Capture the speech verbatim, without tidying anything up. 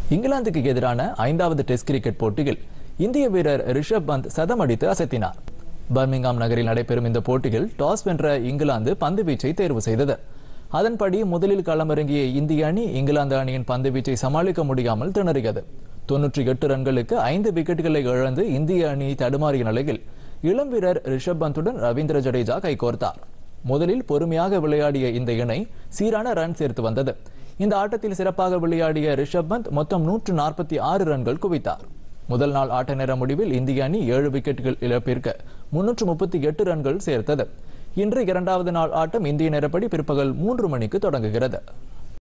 இங்கிலாந்துக்கு எதிரான ஐந்தாவது டெஸ்ட் கிரிக்கெட் போட்டியில் இந்திய வீரர் ரிஷப் பந்த் சதம் அடித்து அசத்தினார். பர்மிங்ஹாம் நகரில் நடைபெறும் இந்த போட்டியில் டாஸ் வென்ற இங்கிலாந்து பந்து வீச்சை தேர்வு செய்தது. அதன்படி முதலில் களமிறங்கிய இந்திய அணி இங்கிலாந்து அணியின் பந்து வீச்சை சமாளிக்க முடியாமல் திணறியது. தொன்னூற்றி எட்டு ரன்களுக்கு ஐந்து விக்கெட்டுகளை இழந்து இந்திய அணி தடுமாறிய நிலையில் இளம் வீரர் ரிஷப் பந்துடன் ரவீந்திர ஜடேஜா கைகோர்த்தார். முதலில் பொறுமையாக விளையாடிய இந்த இணை சீரான ரன் சேர்த்து வந்தது. இந்த ஆட்டத்தில் சிறப்பாக விளையாடிய ரிஷப் பந்த் மொத்தம் நூற்று நாற்பத்தி ஆறு ரன்கள் குவித்தார். முதல் நாள் ஆட்ட நேர முடிவில் இந்திய அணி ஏழு விக்கெட்டுகள் இழப்பிற்கு முன்னூற்று முப்பத்தி எட்டு ரன்கள் சேர்த்தது. இன்று இரண்டாவது நாள் ஆட்டம் இந்திய நேரப்படி பிற்பகல் மூன்று மணிக்கு தொடங்குகிறது.